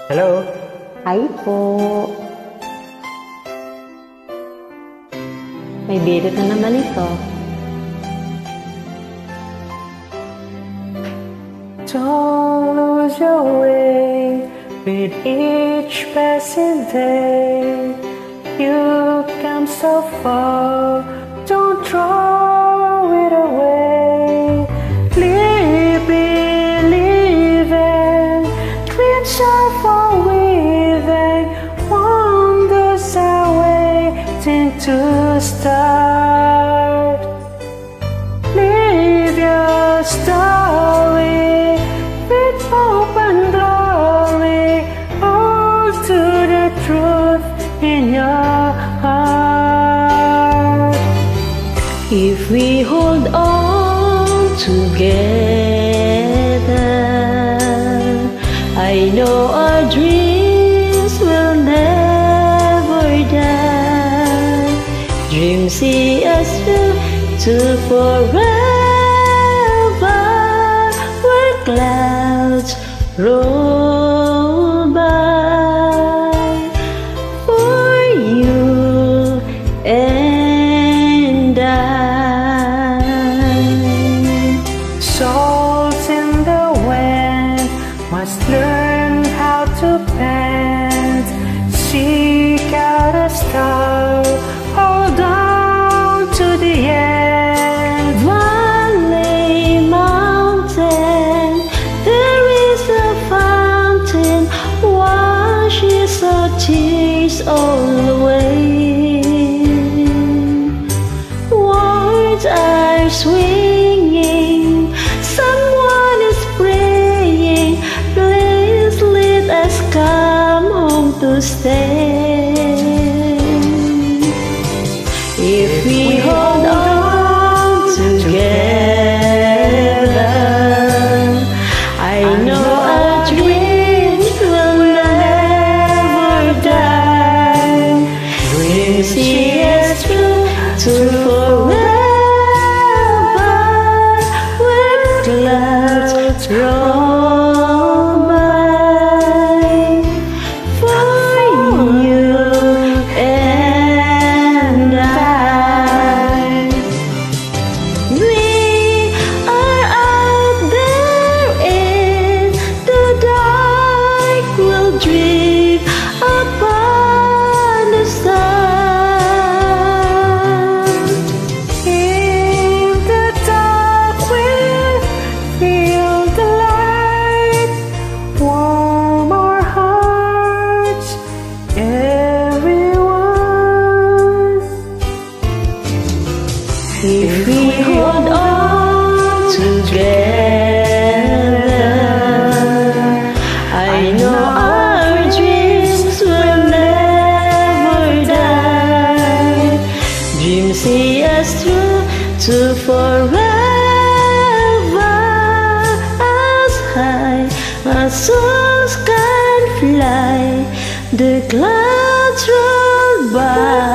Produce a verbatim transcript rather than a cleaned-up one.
Hello? Hi po. May birit na naman ito. Don't lose your way with each passing day. You come so far, don't throw it away. Live believing, dreams are for weaving, wonders are waiting to start. Live your story with hope and glory. Hold to the truth in your heart. If we hold on together, I know our dreams will never die. Dreams see us through to forever, where clouds roll by. For you and I, Souls in the wind must learn how to bend. Seek out a star, hold on to the end. Valley, mountain, there is a fountain, washes our tears all away. Words are swinging, someone is praying, please let us come home to stay. If we hold on together, I know our dreams will never die. Dreams see us through to forever, where clouds roll by. For you and I, we are out there in the dark, we'll dream upon the sun. In the dark we'll feel the light, warm our hearts, everyone. If we hold on together, I know our dreams will never die. Dreams see us through to forever, as high as souls can fly, the clouds roll by.